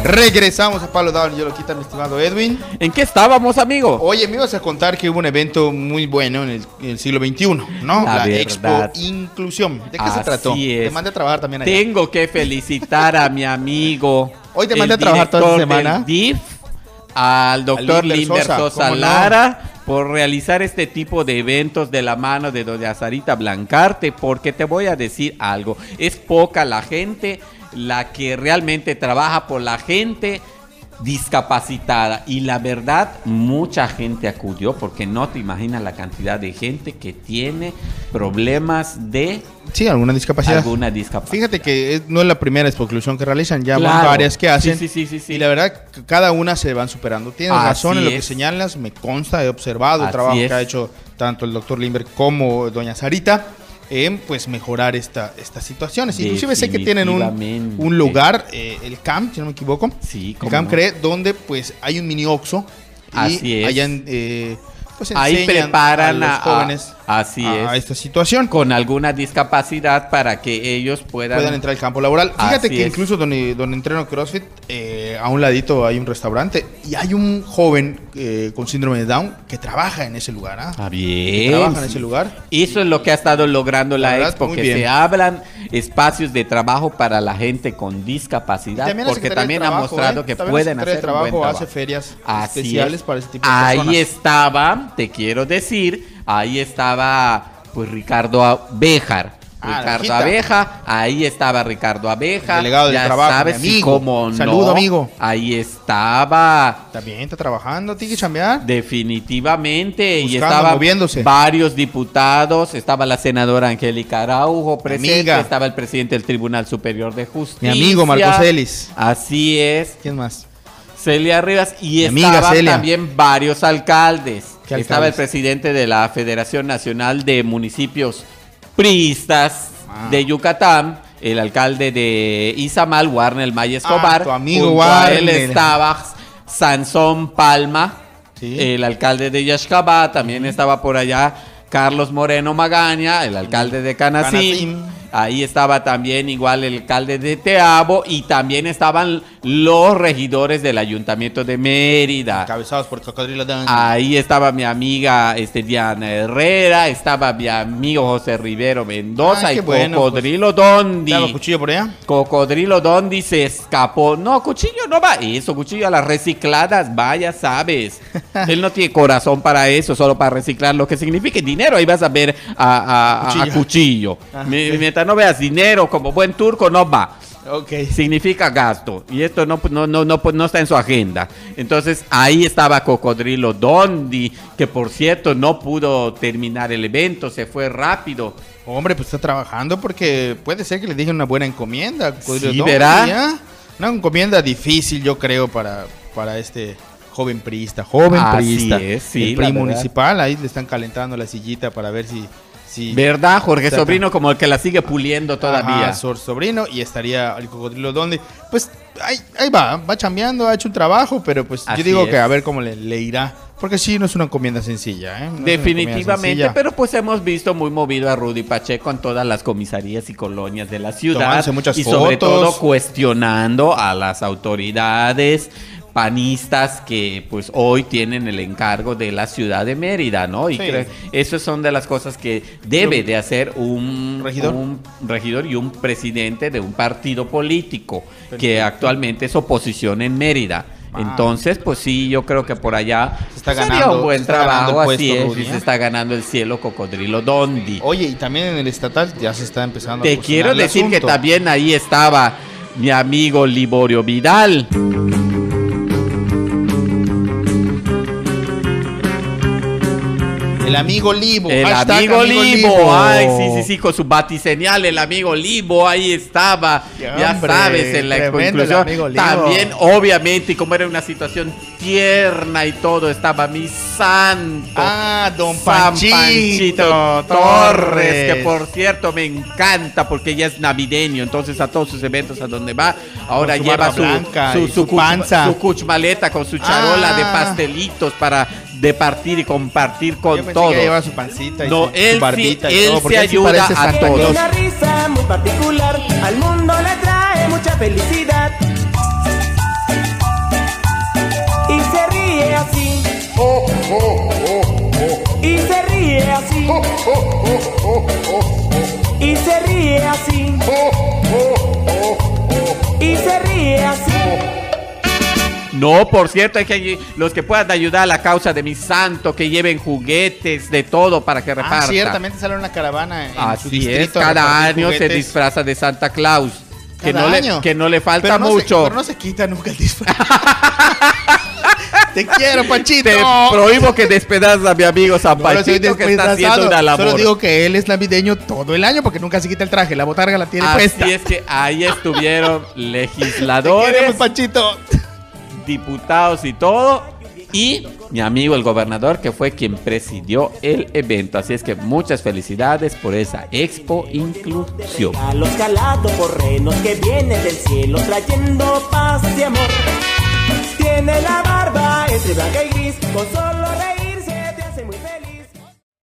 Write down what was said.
Regresamos a Palo Dado y yo lo quita, mi estimado Edwin. ¿En qué estábamos, amigo? Oye, me ibas a contar que hubo un evento muy bueno en el siglo XXI, ¿no? La Expo Inclusión. ¿De qué se trató? Te mandé a trabajar también allá. Tengo que felicitar a mi amigo. Hoy te mandé a trabajar toda la semana. DIF, al doctor Limber Sosa Lara, por realizar este tipo de eventos de la mano de doña Sarita Blancarte, porque te voy a decir algo, es poca la gente la que realmente trabaja por la gente discapacitada, y la verdad mucha gente acudió, porque no te imaginas la cantidad de gente que tiene problemas de alguna discapacidad. Fíjate que no es la primera exclusión que realizan, ya van varias que hacen. Sí. Y la verdad, cada una se van superando. Tienes razón en lo que señalas, me consta, he observado el trabajo que ha hecho tanto el doctor Limber como doña Sarita en pues mejorar estas situaciones. Inclusive sé que tienen un lugar, el CAM, si no me equivoco. Sí, el CAM cree, donde pues hay un mini Oxxo. Así es. Hayan, pues ahí preparan a los jóvenes a esta situación. Con alguna discapacidad para que ellos puedan entrar al campo laboral. Fíjate que incluso donde entreno CrossFit, a un ladito hay un restaurante y hay un joven con síndrome de Down que trabaja en ese lugar. Bien. Trabaja en ese lugar. Eso es lo que ha estado logrando la Expo, que se abran espacios de trabajo para la gente con discapacidad, porque también ha mostrado que pueden hacer trabajo, un buen trabajo. Hace ferias especiales para ese tipo de personas. Ahí estaba, te quiero decir, ahí estaba pues Ricardo Béjar. Ahí estaba Ricardo Abeja, delegado del trabajo, sabes, mi amigo. Cómo Saludo, no, amigo. Ahí estaba. También está trabajando, tiene que chambear. Definitivamente. Buscando, y estaban moviéndose. Varios diputados, estaba la senadora Angélica Araujo presente, estaba el presidente del Tribunal Superior de Justicia. Mi amigo Marco Celis. Así es. ¿Quién más? Celia Rivas, y estaban también varios alcaldes. Estaba el presidente de la Federación Nacional de Municipios Priistas de Yucatán, el alcalde de Izamal, Warner Maya Escobar. Tu amigo junto Warner. a él estaba Sansón Palma, el alcalde de Yaxcabá. También estaba por allá Carlos Moreno Magaña, el alcalde de Canacín. Ahí estaba también igual el alcalde de Teabo, y también estaban los regidores del Ayuntamiento de Mérida. Encabezados por Cocodrilo Dondi. Ahí estaba mi amiga Diana Herrera, estaba mi amigo José Rivero Mendoza y Cocodrilo Dondi. ¿Estaba cuchillo por allá? Cocodrilo Dondi se escapó. No, cuchillo no va. Eso, cuchillo a las recicladas, vaya, sabes. Él no tiene corazón para eso, solo para reciclar lo que signifique dinero. Ahí vas a ver a cuchillo. Mientras no veas dinero como buen turco, no va. Significa gasto, y esto no está en su agenda. Entonces ahí estaba Cocodrilo Dondi, que por cierto no pudo terminar el evento, se fue rápido. Hombre, pues está trabajando, porque puede ser que le dejen una buena encomienda. Sí, verá. Una encomienda difícil, yo creo, para este joven priista. Es, sí, el PRI municipal, ahí le están calentando la sillita para ver si ¿verdad? Jorge Sobrino como el que la sigue puliendo todavía. Sobrino, y estaría el Cocodrilo Dondi. Pues ahí va chambeando, ha hecho un trabajo, pero pues yo digo que a ver cómo le irá. Porque sí, no es una encomienda sencilla, No definitivamente, pero pues hemos visto muy movido a Rudy Pacheco en todas las comisarías y colonias de la ciudad. Tomándose muchas y fotos. Sobre todo cuestionando a las autoridades panistas que pues hoy tienen el encargo de la ciudad de Mérida, ¿no? Y esas son de las cosas que debe de hacer un regidor y un presidente de un partido político que actualmente es oposición en Mérida. Entonces, pues sí, yo creo que por allá se está ganando un buen trabajo, así es, Rudy, y se está ganando el cielo Cocodrilo Dondi. Oye, y también en el estatal ya se está empezando Te quiero decir que también ahí estaba mi amigo Liborio Vidal. El amigo Libo. El amigo Libo. Ay, sí, con su batiseñal, el amigo Libo, ahí estaba. Ya sabes, en la conclusión. También, obviamente, y como era una situación tierna y todo, estaba mi santo. Don Panchito Torres, que por cierto me encanta porque ya es navideño. Entonces, a todos sus eventos a donde va, ahora lleva su panza, su cuchmaleta con su charola de pastelitos para de partir y compartir con todo. Lleva su pancita y su barbita y todo, porque él se ayuda a todos. Una risa muy particular, al mundo le trae mucha felicidad. Y se ríe así. Y se ríe así. Y se ríe así. No, por cierto, hay que los que puedan ayudar a la causa de mi santo, que lleven juguetes, de todo para que repartan. Ciertamente sale una caravana en su es, distrito. cada año juguetes. Se disfraza de Santa Claus. Que no le falta pero mucho. Pero no se quita nunca el disfraz. Te quiero, Panchito. Te prohíbo que despedazas a mi amigo San Panchito, que está haciendo una labor. Solo digo que él es navideño todo el año porque nunca se quita el traje. La botarga la tiene puesta. Así es que ahí estuvieron legisladores. Te queremos, Panchito. Diputados y todo, y mi amigo el gobernador, que fue quien presidió el evento. Así es que muchas felicidades por esa Expo Inclusión. A los calados por renos que vienen del cielo trayendo paz y amor. Tiene la barba entre blanca y gris con